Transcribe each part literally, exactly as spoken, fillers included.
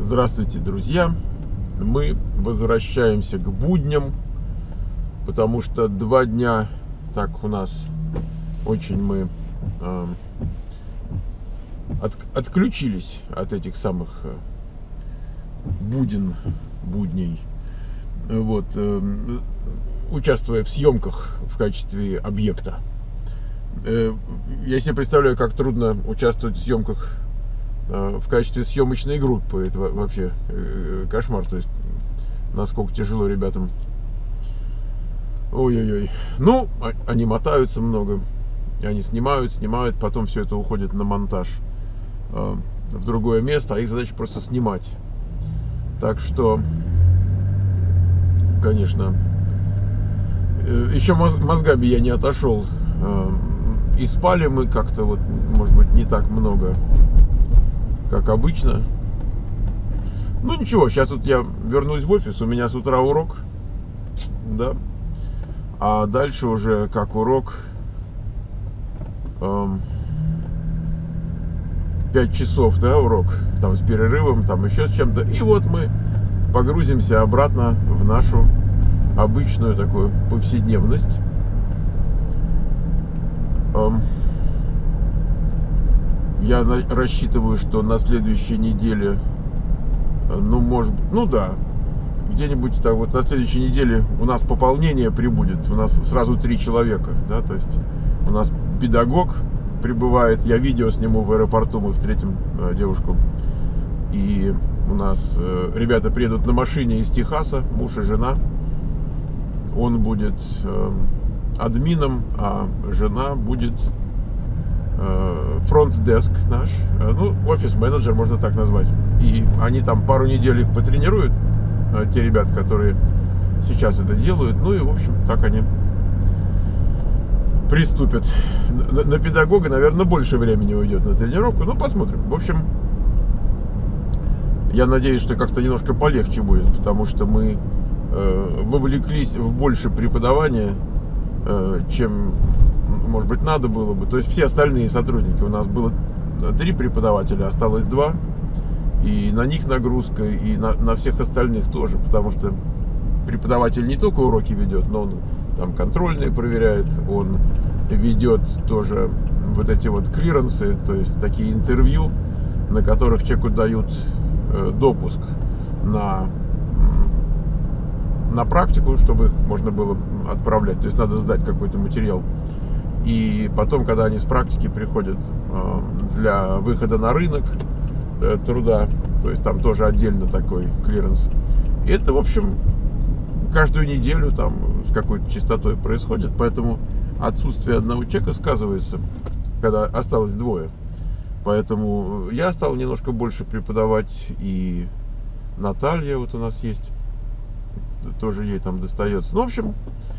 Здравствуйте, друзья! Мы возвращаемся к будням, потому что два дня так у нас очень мы э, от, отключились от этих самых э, буден, будней, вот, э, участвуя в съемках в качестве объекта. Э, я себе представляю, как трудно участвовать в съемках в качестве съемочной группы. Это вообще кошмар. То есть, насколько тяжело ребятам. Ой-ой-ой. Ну, они мотаются много. Они снимают, снимают. Потом все это уходит на монтаж в другое место. А их задача просто снимать. Так что, конечно, еще мозгами я не отошел. И спали мы как-то, вот, может быть, не так много, как обычно. Ну ничего, сейчас вот я вернусь в офис, у меня с утра урок, да, а дальше уже как урок эм, пять часов, да, урок, там с перерывом, там еще с чем-то, и вот мы погрузимся обратно в нашу обычную такую повседневность. эм, Я рассчитываю, что на следующей неделе, ну, может, ну да, где-нибудь так вот на следующей неделе у нас пополнение прибудет. У нас сразу три человека, да, то есть у нас педагог прибывает, я видео сниму в аэропорту, мы встретим э, девушку. И у нас э, ребята приедут на машине из Техаса, муж и жена. Он будет э, админом, а жена будет фронт-деск наш, ну, офис-менеджер, можно так назвать. И они там пару недель их потренируют, те ребята, которые сейчас это делают. Ну и, в общем, так они приступят. На, на педагога, наверное, больше времени уйдет на тренировку. Ну, посмотрим. В общем, я надеюсь, что как-то немножко полегче будет, потому что мы э, вовлеклись в больше преподавания, э, чем, может быть, надо было бы. То есть все остальные сотрудники, у нас было три преподавателя, осталось два, и на них нагрузка, и на, на всех остальных тоже, потому что преподаватель не только уроки ведет, но он там контрольные проверяет, он ведет тоже вот эти вот клиренсы, то есть такие интервью, на которых человеку дают э, допуск на, на практику, чтобы их можно было отправлять, то есть надо сдать какой-то материал. И потом, когда они с практики приходят э, для выхода на рынок э, труда, то есть там тоже отдельно такой клиренс. И это, в общем, каждую неделю там с какой-то частотой происходит, поэтому отсутствие одного человека сказывается, когда осталось двое. Поэтому я стал немножко больше преподавать, и Наталья вот у нас есть, тоже ей там достается. Ну, в общем,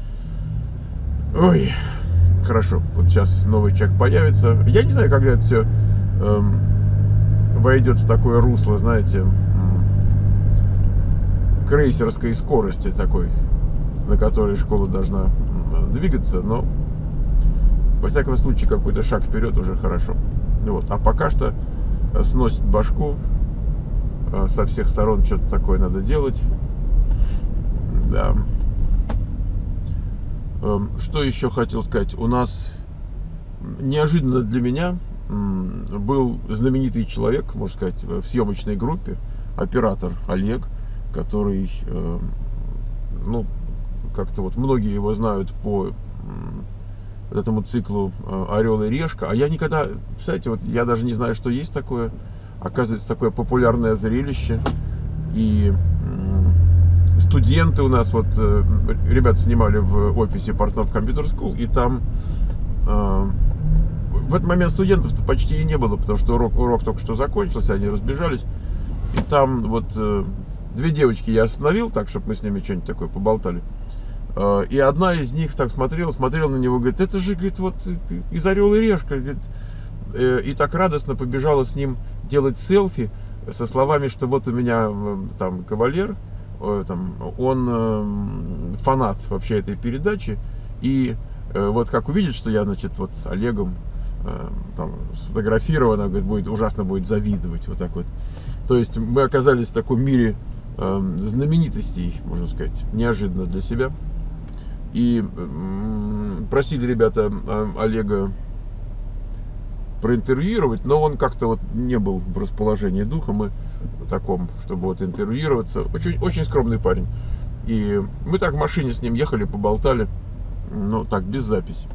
ой... Хорошо, вот сейчас новый человек появится. Я не знаю, когда это все эм, войдет в такое русло, знаете, эм, крейсерской скорости такой, на которой школа должна эм, двигаться, но во всяком случае какой-то шаг вперед уже хорошо. Вот. А пока что сносит башку, э, со всех сторон что-то такое надо делать. Да. Что еще хотел сказать? У нас неожиданно для меня был знаменитый человек, можно сказать, в съемочной группе, оператор Олег, который, ну, как-то вот многие его знают по вот этому циклу «Орел и решка», а я никогда, кстати, вот я даже не знаю, что есть такое, оказывается, такое популярное зрелище. И студенты у нас, вот, ребята снимали в офисе Portnoy Computer School, и там э, в этот момент студентов-то почти и не было, потому что урок, урок только что закончился, они разбежались, и там вот э, две девочки я остановил, так, чтобы мы с ними что-нибудь такое поболтали, э, и одна из них так смотрела, смотрела на него, говорит, это же, говорит, вот из «Орел и решка», говорит, э, и так радостно побежала с ним делать селфи со словами, что вот у меня там кавалер, там, он э, фанат вообще этой передачи, и э, вот как увидит, что я, значит, вот с Олегом там сфотографировано, говорит, будет ужасно будет завидовать, вот так вот. То есть мы оказались в таком мире э, знаменитостей, можно сказать, неожиданно для себя. И э, просили ребята э, Олега проинтервьюировать, но он как-то вот не был в расположении духа, мы в таком, чтобы вот интервьюироваться. Очень, очень скромный парень. И мы так в машине с ним ехали, поболтали, ну так, без записи.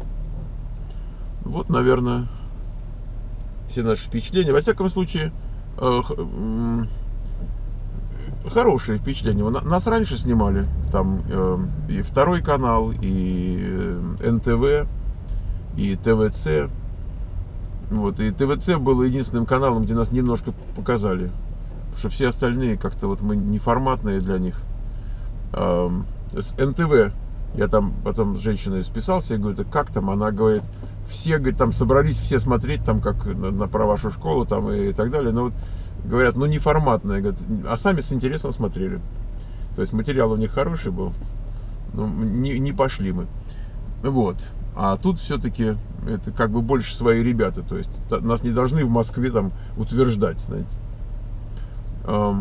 Вот, наверное, все наши впечатления. Во всяком случае, э, э, хорошие впечатления. Нас раньше снимали, там э, и второй канал, и эн тэ вэ, и тэ вэ цэ. Вот, и тэ вэ цэ был единственным каналом, где нас немножко показали. Потому что все остальные как-то вот мы неформатные для них. Э, с эн тэ вэ я там потом с женщиной списался, я говорю, да как там? Она говорит, все, говорит, там собрались все смотреть, там, как на, на про вашу школу, там, и, и так далее. Но вот, говорят, ну, неформатная, говорят, а сами с интересом смотрели. То есть материал у них хороший был, но не, не пошли мы. Вот. А тут все-таки это как бы больше свои ребята. То есть нас не должны в Москве там утверждать, знаете. Эм,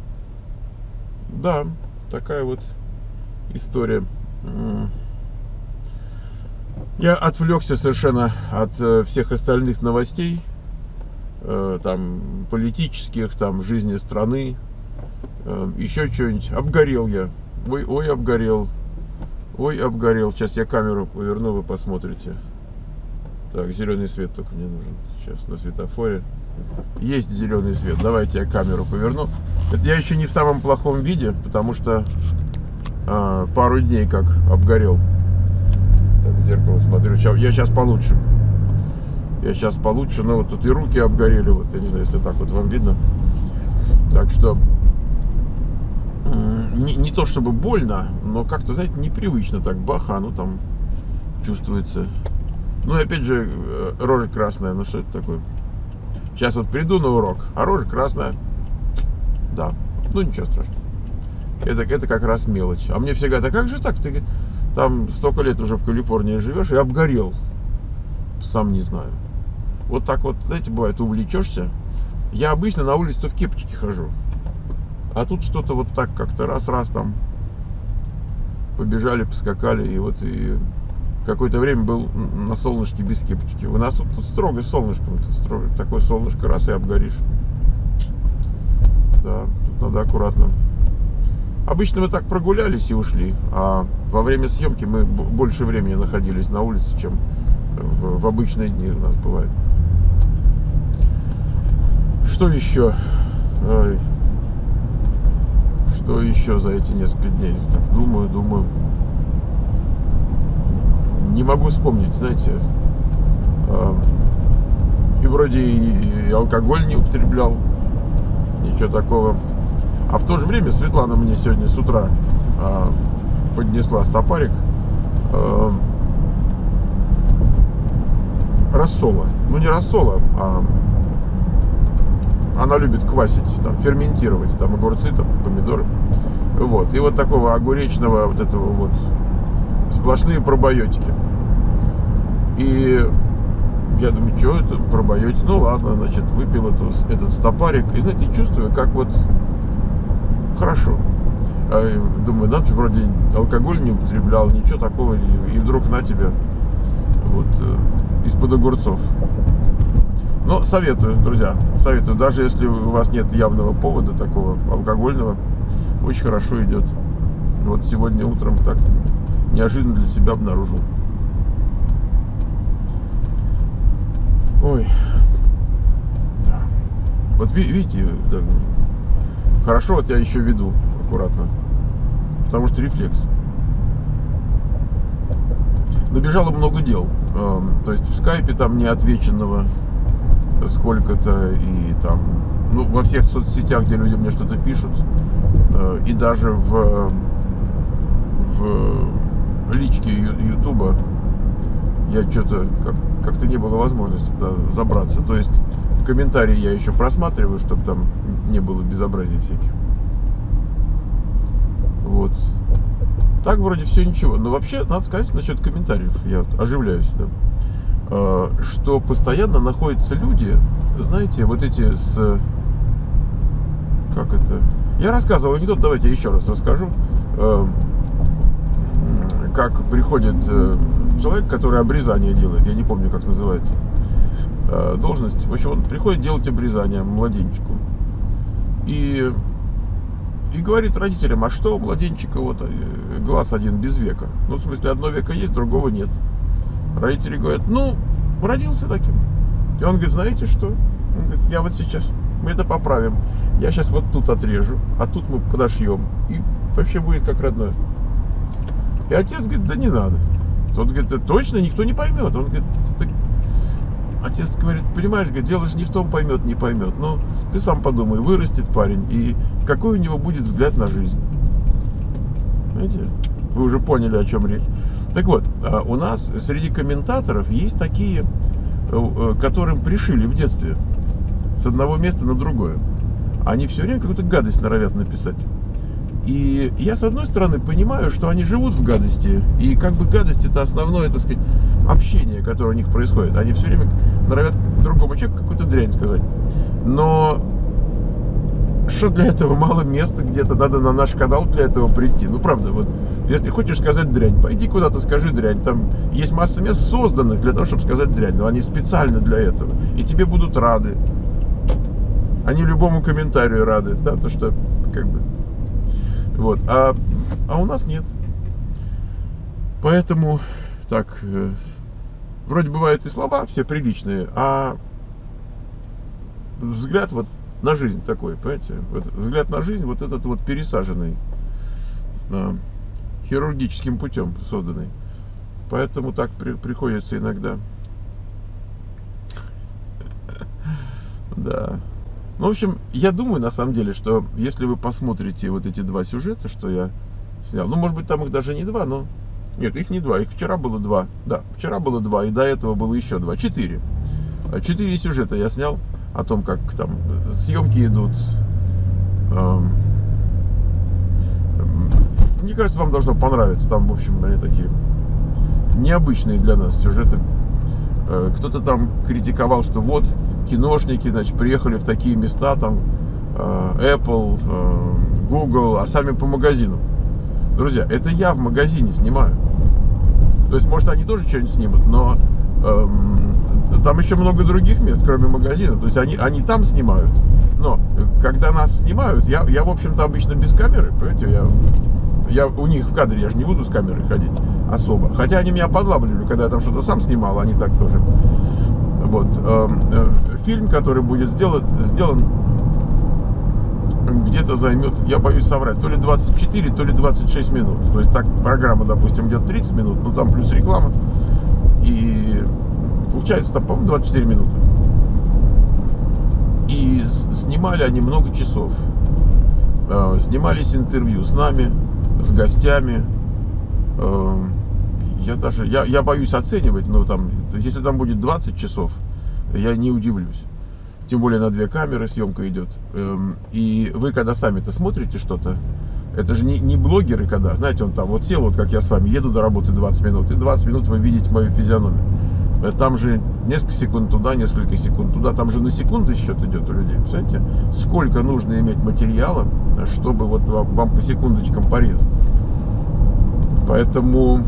да, такая вот история. Я отвлекся совершенно от э, всех остальных новостей, э, там, политических, там, жизни страны, э, еще что-нибудь. Обгорел я. Ой, ой, обгорел. Ой, обгорел. Сейчас я камеру поверну, вы посмотрите. Так, зеленый свет только мне нужен. Сейчас на светофоре. Есть зеленый свет. Давайте я камеру поверну. Это я еще не в самом плохом виде, потому что э, пару дней как обгорел. В зеркало смотрю, я сейчас получше. Я сейчас получше, но вот тут и руки обгорели, вот, я не знаю, если так вот вам видно. Так что не, не то чтобы больно, но как-то, знаете, непривычно так, баха, ну там чувствуется. Ну и опять же, рожа красная, ну что это такое? Сейчас вот приду на урок, а рожа красная. Да, ну ничего страшного. Это, это как раз мелочь. А мне все говорят, а как же так? Ты там столько лет уже в Калифорнии живешь и обгорел. Сам не знаю. Вот так вот, знаете, бывает, увлечешься. Я обычно на улице-то в кепочке хожу. А тут что-то вот так как-то раз-раз там побежали, поскакали. И вот и какое-то время был на солнышке без кепочки. У нас тут строго с солнышком. Строго, такое солнышко, раз и обгоришь. Да, тут надо аккуратно. Обычно мы так прогулялись и ушли, а во время съемки мы больше времени находились на улице, чем в, в обычные дни у нас бывает. Что еще? Ой. Что еще за эти несколько дней? Так, думаю, думаю. Не могу вспомнить, знаете. И вроде и алкоголь не употреблял, ничего такого. А в то же время Светлана мне сегодня с утра э, поднесла стопарик э, рассола. Ну не рассола, а она любит квасить, там, ферментировать, там огурцы, там, помидоры. Вот. И вот такого огуречного вот этого вот сплошные пробиотики. И я думаю, что это пробиотики? Ну ладно, значит, выпил эту, этот стопарик. И знаете, чувствую, как вот хорошо. Думаю, да, ты вроде алкоголь не употреблял, ничего такого, и, и вдруг на тебя вот из-под огурцов. Но советую, друзья, советую, даже если у вас нет явного повода такого алкогольного, очень хорошо идет. Вот сегодня утром так неожиданно для себя обнаружил. Ой. Вот видите, да, хорошо, вот я еще веду аккуратно, потому что рефлекс. Набежало много дел, то есть в скайпе там неотвеченного сколько-то, и там, ну, во всех соцсетях, где люди мне что-то пишут, и даже в, в личке Ютуба я что-то как, как-то не было возможности туда забраться. То есть комментарии я еще просматриваю, чтобы там не было безобразий всяких. Вот. Так вроде все ничего. Но вообще, надо сказать, насчет комментариев. Я вот оживляюсь, да. что постоянно находятся люди, знаете, вот эти с... Как это? Я рассказывал анекдот, давайте я еще раз расскажу. Как приходит человек, который обрезание делает, я не помню, как называется должность. В общем, он приходит делать обрезание младенчику. И, и говорит родителям, а что у младенчика вот глаз один без века? Ну, в смысле, одно веко есть, другого нет. Родители говорят, ну, родился таким. И он говорит, знаете что? Он говорит, я вот сейчас, мы это поправим. Я сейчас вот тут отрежу, а тут мы подошьем. И вообще будет как родной. И отец говорит, да не надо. Тот говорит, да точно никто не поймет. Он говорит, так... Отец говорит, понимаешь, говорит, дело же не в том, поймет, не поймет. Но ты сам подумай, вырастет парень, и какой у него будет взгляд на жизнь. Понимаете? Вы уже поняли, о чем речь. Так вот, у нас среди комментаторов есть такие, которым пришили в детстве с одного места на другое. Они все время какую-то гадость норовят написать. И я, с одной стороны, понимаю, что они живут в гадости. И как бы гадость — это основное, так сказать, общение, которое у них происходит. Они все время норовят другому человеку какую-то дрянь сказать. Но что для этого мало места где-то, надо на наш канал для этого прийти. Ну, правда, вот, если хочешь сказать дрянь, пойди куда-то, скажи дрянь. Там есть масса мест, созданных для того, чтобы сказать дрянь. Но они специально для этого. И тебе будут рады. Они любому комментарию рады. Да, то, что, как бы... Вот, а, а у нас нет. Поэтому, так, э, вроде бывают и слова все приличные, а взгляд вот на жизнь такой, понимаете? Вот, взгляд на жизнь вот этот вот пересаженный, э, хирургическим путем созданный. Поэтому так при, приходится иногда. Да. Ну, в общем, я думаю, на самом деле, что если вы посмотрите вот эти два сюжета, что я снял, ну, может быть, там их даже не два, но... Нет, их не два, их вчера было два. Да, вчера было два, и до этого было еще два. Четыре. Четыре сюжета я снял о том, как там съемки идут. Мне кажется, вам должно понравиться. Там, в общем, они такие необычные для нас сюжеты. Кто-то там критиковал, что вот... киношники, значит, приехали в такие места, там, Apple, Google, а сами по магазинам. Друзья, это я в магазине снимаю. То есть, может, они тоже что-нибудь снимут, но эм, там еще много других мест, кроме магазина. То есть, они, они там снимают. Но, когда нас снимают, я, я в общем-то, обычно без камеры, понимаете, я, я у них в кадре, я же не буду с камерой ходить особо. Хотя они меня подлавливали, когда я там что-то сам снимал, они так тоже... Вот, э, э, фильм, который будет сделан, сделан где-то займет, я боюсь соврать, то ли двадцать четыре, то ли двадцать шесть минут. То есть так программа, допустим, идет тридцать минут, ну там плюс реклама. И получается там, по-моему, двадцать четыре минуты. И снимали они много часов. Э, снимались интервью с нами, с гостями. Э, Я даже, я, я боюсь оценивать, но там, если там будет двадцать часов, я не удивлюсь. Тем более на две камеры съемка идет. И вы, когда сами-то смотрите что-то, это же не, не блогеры, когда, знаете, он там вот сел, вот как я с вами, еду до работы двадцать минут, и двадцать минут вы видите мою физиономию. Там же несколько секунд туда, несколько секунд туда, там же на секунды счет идет у людей. Представляете, сколько нужно иметь материала, чтобы вот вам, вам по секундочкам порезать. Поэтому...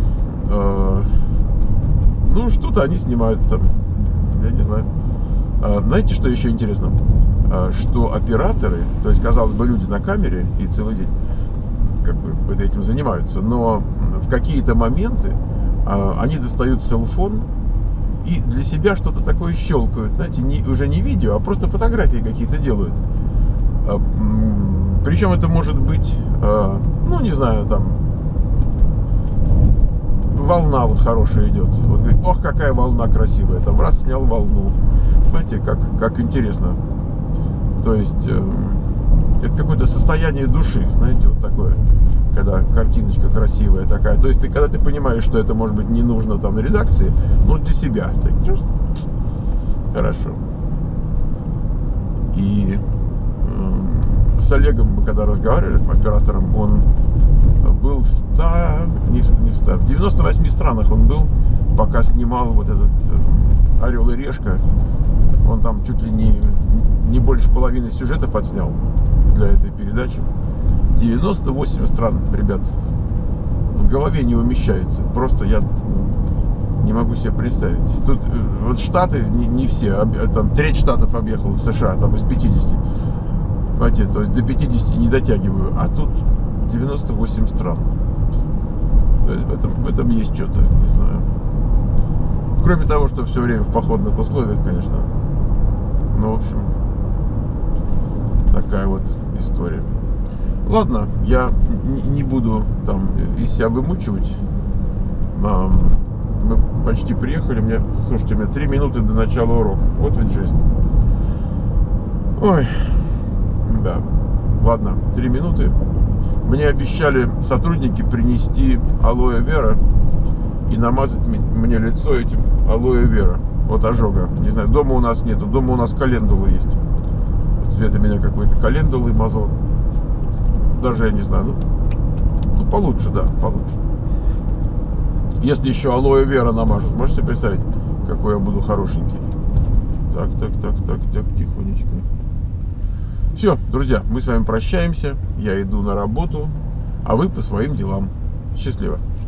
Ну, что-то они снимают там, я не знаю. Знаете, что еще интересно? Что операторы, то есть, казалось бы, люди на камере и целый день как бы этим занимаются, но в какие-то моменты они достают селфон и для себя что-то такое щелкают. Знаете, не, уже не видео, а просто фотографии какие-то делают. Причем это может быть, ну, не знаю, там, волна вот хорошая идет. Вот говорит, ох, какая волна красивая. Там раз снял волну. Знаете, как, как интересно. То есть э, это какое-то состояние души, знаете, вот такое, когда картиночка красивая такая. То есть ты, когда ты понимаешь, что это может быть не нужно там на редакции, но для себя. Так, хорошо. И э, с Олегом мы когда разговаривали, оператором, он был в ста, не, не в ста, в девяноста восьми странах он был, пока снимал вот этот «Орел и решка», он там чуть ли не, не больше половины сюжетов отснял для этой передачи. девяносто восемь стран, ребят, в голове не умещается. Просто я не могу себе представить. Тут вот Штаты, не, не все, там треть штатов объехал в США, там из пятидесяти. Понимаете, то есть до пятидесяти не дотягиваю, а тут девяносто восемь стран. То есть в этом, в этом есть что-то, не знаю. Кроме того, что все время в походных условиях, конечно. Ну, в общем, такая вот история. Ладно, я не буду там из себя вымучивать. Мы почти приехали. Мне, слушайте, мне три минуты до начала урока. Вот ведь жизнь. Ой, да. Ладно, три минуты. Мне обещали сотрудники принести алоэ вера и намазать мне лицо этим алоэ вера от ожога. Не знаю, дома у нас нету. Дома у нас календулы есть. Света меня какой-то календулы мазал. Даже я не знаю. Ну, ну получше, да, получше. Если еще алоэ вера намажут, можете представить, какой я буду хорошенький. Так, так, так, так, так, тихонечко. Все, друзья, мы с вами прощаемся. Я иду на работу, а вы по своим делам. Счастливо.